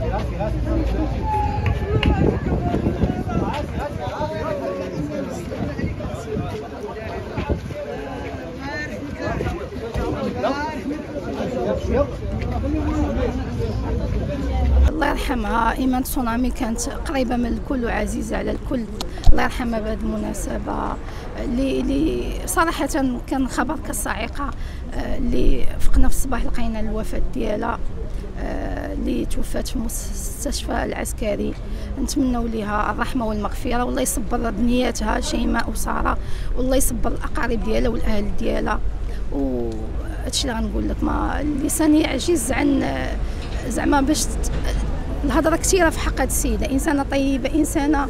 الله يرحمها إيمان تسونامي كانت قريبة من الكل وعزيزة على الكل. الله يرحمها بهذه المناسبة اللي صراحة كان خبر كالصاعقة اللي فقنا في الصباح لقينا الوفاة ديالها اللي توفات في المستشفى العسكري. نتمنوا لها الرحمة والمغفرة والله يصبر بنياتها شيماء وسارة والله يصبر الأقارب ديالها والأهل ديالها. وهادشي اللي غنقول لك ما اللسان يعجز عن زعما باش الهضره كثيره في حق هذه السيده. انسانه طيبه، انسانه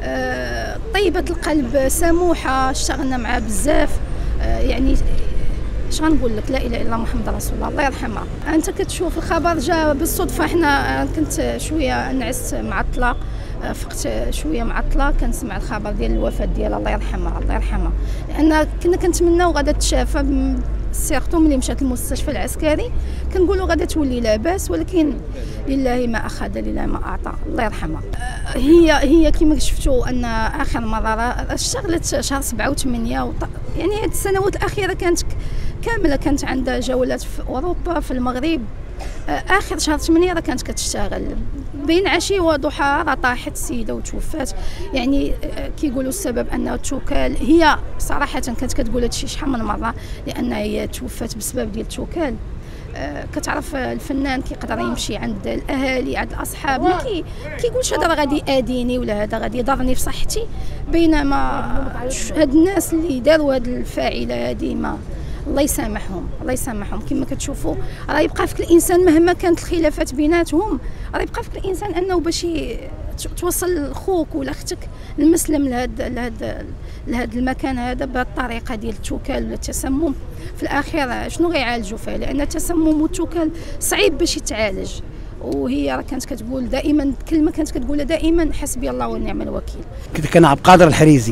طيبه القلب، سموحه، اشتغلنا معها بزاف. يعني اش غنقول لك، لا اله الا الله محمد رسول الله. الله يرحمها. انت كتشوف الخبر جا بالصدفه، حنا كنت شويه نعست معطله، فقت شويه معطله كنسمع الخبر ديال الوفاه ديالها. الله يرحمها الله يرحمها، لان كنا كنتمناو غادا تشافى سيرتو ملي مشات للمستشفى العسكري، كنقولوا غادا تولي لاباس، ولكن لله ما اخذ لله ما اعطى. الله يرحمها. هي كما شفتوا ان اخر مره اشتغلت شهر 7 و8 يعني هذه السنوات الاخيره كانت كامله، كانت عندها جولات في اوروبا في المغرب. اخر شهر 8 راه كانت كتشتغل، بين عشيه وضحى راه طاحت السيده وتوفات. يعني كيقولوا السبب انه التوكال. هي صراحه كانت كتقول هادشي شحال من مره، لان هي توفات بسبب ديال التوكال. كتعرف الفنان كيقدر يمشي عند الاهالي عند الاصحاب، ما كيقولش هذا راه غادي ياذيني ولا هذا غادي يضرني في صحتي، بينما هاد الناس اللي داروا هاد الفاعله هذه ما الله يسامحهم الله يسامحهم. كما كتشوفوا راه يبقى فيك الانسان مهما كانت الخلافات بيناتهم، راه يبقى فيك الانسان انه باش توصل خوك ولا اختك المسلم لهذا المكان هذا بهالطريقه ديال التوكال ولا التسمم. في الاخير شنو غيعالجوا فيه؟ لان التسمم والتوكال صعيب باش يتعالج. وهي راه كانت كتقول دائما كلمه كانت كتقولها دائما، حسبي الله ونعم الوكيل. كنت كان عبد القادر الحريزي.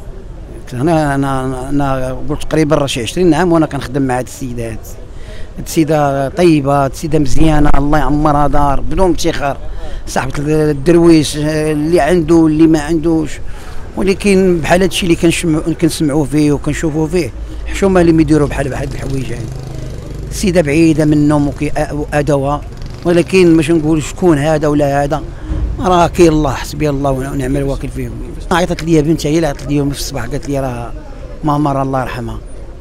انا قلت تقريبا شي 20 عام وانا كنخدم مع هاد السيده. هاد السيده طيبه، هاد السيده مزيانه، الله يعمرها دار بدون افتخار، صاحبه الدرويش اللي عنده اللي ما عندوش. ولكن بحال هادشي اللي كنسمعوا فيه وكنشوفوا فيه حشومه اللي يديروا بحال هاد الحوايج. يعني السيده بعيده منهم وادوها، ولكن باش نقول شكون هذا ولا هذا، راه كاين الله، حسبي الله ونعم الوكيل فيهم. عيطت لي بنتها، هي اللي عيطت لي في الصباح، قالت لي راه ماما راه الله يرحمها.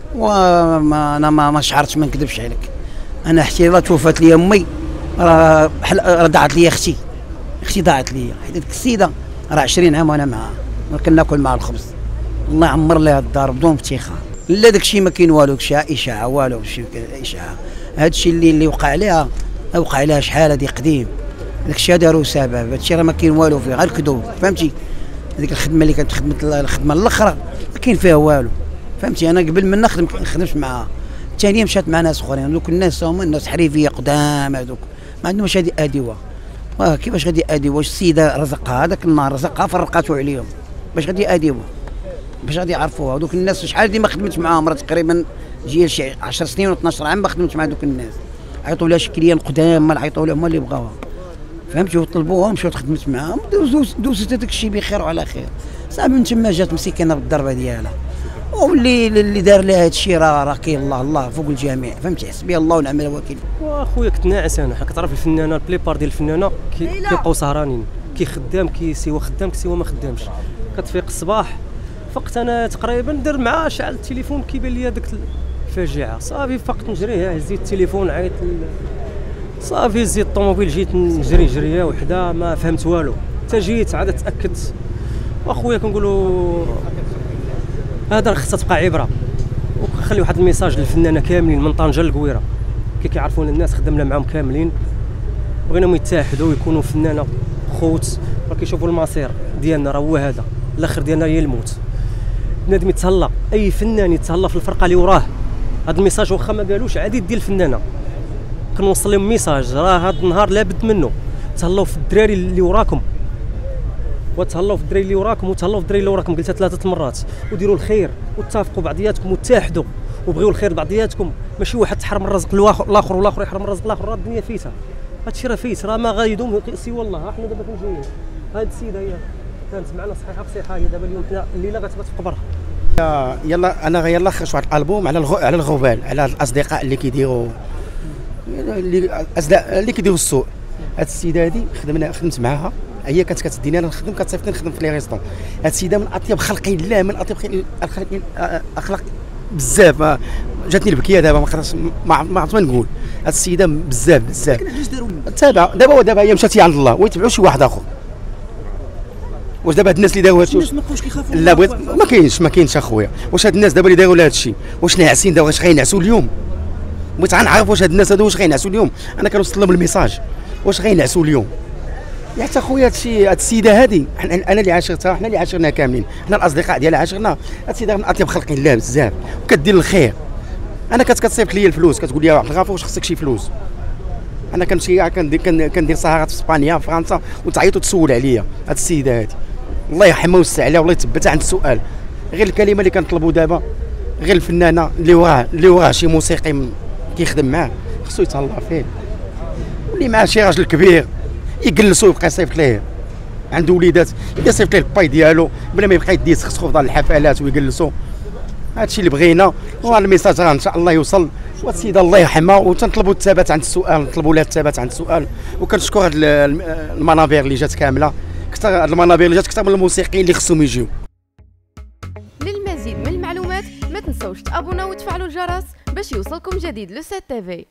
وانا ما شعرتش، ما نكذبش عليك، انا حتى لا توفات لي امي راه بحال ضاعت لي اختي ضاعت لي. حيت ديك السيده راه 20 عام وانا معها، كناكل معها الخبز، الله يعمر لها الدار بدون افتخار. لا داك الشيء ما كاين والو، اشاعه والو، اشاعه. هذا الشيء اللي وقع عليها شحال هذه قديم، داك الشيء داروا سبب. هذا الشيء راه ما كاين والو فيه، غير الكذوب، فهمتي؟ هذيك الخدمه اللي كانت الخدمه الاخرى ما كاين فيها والو، فهمتي؟ انا قبل ما خدمت معها، الثانيه مشات مع ناس اخرين. دوك الناس هما الناس حريفيه قدام، هذوك ما عندهمش هذه ادوه. كيفاش غادي ادوه؟ واش السيده رزقها هذاك النهار، رزقها فرقاتو عليهم، باش غادي ادوه؟ باش غادي يعرفوها؟ دوك الناس شحال ديما خدمت معاهم، راه تقريبا جي شي 10 سنين و 12 عام ما خدمت مع دوك الناس. عيطوا لها شكليا قدام، ما عيطوا لهم هما اللي بغاوها، فهمتي؟ وطلبوها مشيت خدمت معاهم، دوزت هذاك الشيء بخير وعلى خير. صافي من تما جات مسكينه بالضربه ديالها، واللي دار لها هذا الشيء راه كاين الله فوق الجميع، فهمتي؟ حسبي الله ونعم الوكيل. واخويا كنت ناعس انا، حنا كتعرف الفنانه البليبار ديال الفنانه كيبقاو سهرانين، كي خدام سوا خدام سوا ما خدامش. كتفيق الصباح، فقت انا تقريبا ندير معاه شعل التليفون، كيبان لي ديك الفاجعه. صافي فقت نجري، هزيت التليفون عيط، صافي هزيت الطوموبيل جيت نجري جريه وحده، ما فهمت والو. حتى جيت عاد تاكدت. واخويا كنقولوا هذا خصها تبقى عبره، وخلي واحد الميساج للفنانه كاملين من طنجه للقويره، كيعرفون الناس خدمنا معاهم كاملين، بغيناهم يتحدوا ويكونوا فنانه خوت. راه كيشوفوا المصير ديالنا راه هو هذا، الاخر ديالنا هي الموت. بنادم يتهلا، اي فنان يتهلا في الفرقه اللي وراه. هذا الميساج واخا ما قالوش عادي ديال الفنانه، كنوصل لهم ميساج، راه هذا النهار لابد منه. تهلاو في الدراري اللي وراكم، وتهلاو في الدراري اللي وراكم، وتهلاو في الدراري اللي وراكم. قلتها 3 مرات. وديروا الخير واتفقوا بعضياتكم وتحدوا وبغيوا الخير بعضياتكم، ماشي واحد تحرم الرزق الاخر والاخر يحرم الرزق الاخر. راه الدنيا فيتها، هادشي راه فايت، راه ما غايدوم سوى الله. حنا دابا فين جايين؟ هاد السيده هي كانت معنا صحيحه في صحه، هي دابا اليوم الليله غتبات في قبرها. يلا انا يلا خرجت واحد الالبوم على الغبال، على الاصدقاء اللي كيديروا اللي كيديروا السوء. هاد السيده هادي خدمت معاها، هي كانت كتديني انا نخدم، كتصيفطني نخدم في لي ريستون. هاد السيده من اطيب خلق الله، من اطيب اخلاق بزاف. جاتني البكيه دابا ما عرفت ما نقول. هاد السيده بزاف. لكن علاش داروا تابع دابا هي مشات عند الله ويتبعوا شي واحد اخر. واش دابا هاد الناس اللي داروا هادشي الناس ما بقاوش كيخافوا؟ لا بغيت ما كاينش اخويا. واش هاد الناس دابا اللي داروا هادشي واش ناعسين دابا؟ واش غينعسوا اليوم؟ بغيت غنعرف واش هاد الناس هادو واش غينعسوا اليوم. انا كنوصل لهم الميساج واش غينعسوا اليوم. يا حتى خويا هادشي، هاد السيده هادي انا اللي عاشرتها، حنا اللي عاشرناها كاملين، حنا الاصدقاء ديالها عاشرنا. هاد السيده من اطيب خلق الله بزاف وكدير الخير. انا كتصيفط لي الفلوس، كتقول لي عبد الغفور واش خصك شي فلوس. انا كنمشي كندير سهرات في اسبانيا في فرنسا وتعيط وتسول عليا. هاد السيده هادي الله يرحمها ويوسع عليها والله يثبتها عند السؤال. غير الكلمه اللي كنطلبوا دابا، غير الفنانه اللي وراه شي موسيقي كيخدم معاه خصو يتهلا فيه، واللي معاه شي راجل كبير يجلسو يبقى يصيفط ليه. عنده وليدات يصيفط ليه الباي ديالو بلا ما يبقى يدي يسخسخو في دار الحفلات ويجلسو. هادشي اللي بغينا، وهذا الميساج راه ان شاء الله يوصل. والسيده الله يرحمها وتنطلبوا الثبات عند السؤال، نطلبوا لها الثبات عند السؤال. وكنشكر هاد المنابر اللي جات كامله، كثر هاد المنابر اللي جات كثر من الموسيقيين اللي خصهم يجيو. للمزيد من المعلومات ما تنسوش تابوناو وتفعلوا الجرس باش يوصلكم جديد لو 7 تي في.